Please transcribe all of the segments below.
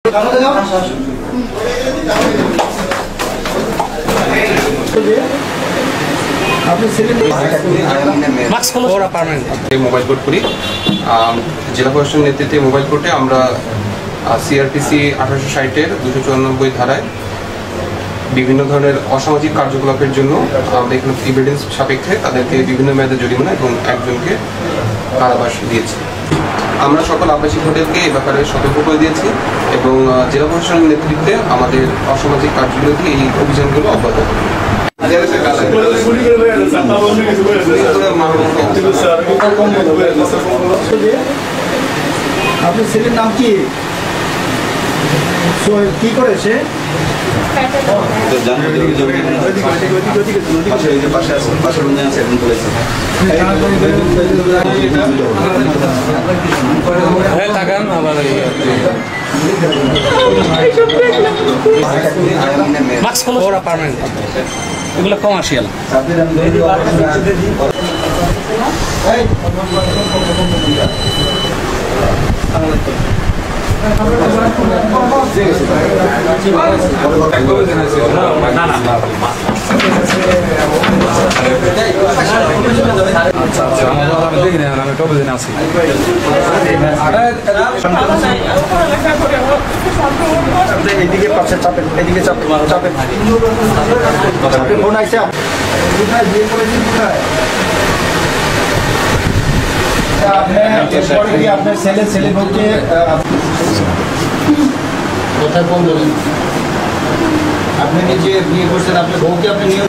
Mobile court করি জেলা প্রশাসনের নেতৃত্বে মোবাইল কোর্টে আমরা সিআরপিসি 1860-এর 294 ধারায় বিভিন্ন ধরনের অসামাজিক কার্যকলাপের জন্য আমরা এখানে এভিডেন্স সাপেক্ষে তাদেরকে বিভিন্ন মেয়াদে জরিমানা এবং একজনকে কারাবাস দিয়েছি। আমরা সকল আবাসিক হোটেলকে এ ব্যাপারে সতর্ক করে দিয়েছি এবং জেলা প্রশাসনের নেতৃত্বে আমাদের অসামাজিক কার্যবিরোধী এই অভিযানগুলো অব্যাহত হবে। আপনার ছেলের নাম কি কি করে সে এগুলো কমার্শিয়াল এদিকে পাশে চাপেন, এদিকে চাপেন চাপেন ফোন আইসে কোথায় বিয়ে করেছেন কোথায় আপনার ছেলে বলতে কোথায় ফোন বলেন আপনি নিজে বিয়ে করছেন আপনার বউকে আপনি নিয়ে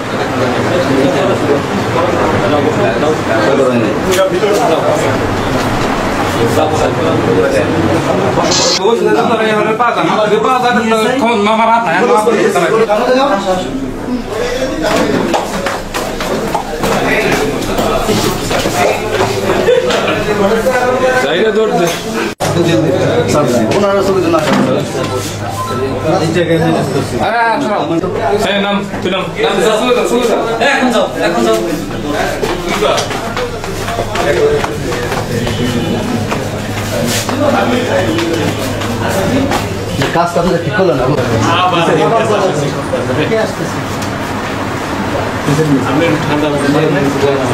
কাজ করলে ঠিক হলো না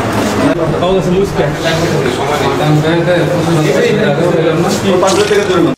ঠান্ডা